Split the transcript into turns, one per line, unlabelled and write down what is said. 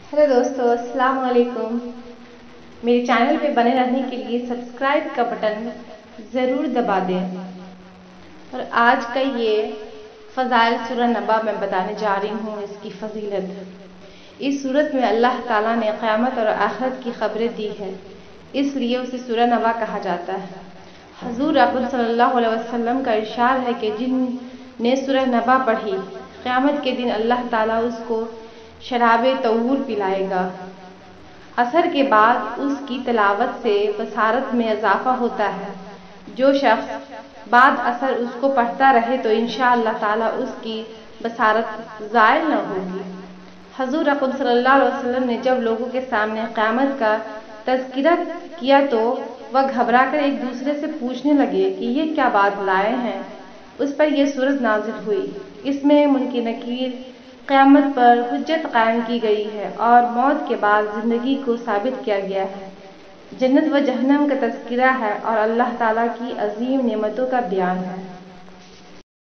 Hello दोस्तों, अस्सलाम वालेकुम। मेरे चैनल पे बने रहने के लिए सब्सक्राइब का बटन ज़रूर दबा दें। और आज का ये फ़ज़ाइल सूरह नबा मैं बताने जा रही हूँ, इसकी फजीलत। इस सूरत में अल्लाह ताला ने क़यामत और आखिरत की खबरें दी है, इसलिए उसे सूरह नबा कहा जाता है। हज़ूर अक़रम सल्लल्लाहु अलैहि वसल्लम का इरशाद है कि जिनने सूरह नबा पढ़ी, क़यामत के दिन अल्लाह ताला उसको शराबे तहूर पिलाएगा। असर के बाद उसकी तिलावत से बसारत में इजाफा होता है। जो शख्स बाद असर उसको पढ़ता रहे तो इंशाअल्लाह ताला उसकी बसारत ज़ायल न होगी। हज़ूर अक़रम सल्लल्लाहु अलैहि वसल्लम ने जब लोगों के सामने क़यामत का तज़किरा किया तो वह घबराकर एक दूसरे से पूछने लगे कि ये क्या बात लाए हैं। उस पर यह सूरत नाज़िल हुई। इसमें मुनकिर नकीर क़यामत पर हुज्जत कायम की गई है और मौत के बाद ज़िंदगी को साबित किया गया है। जन्नत व जहन्नम का तज़किरा है और अल्लाह ताला की अज़ीम नेमतों का बयान है।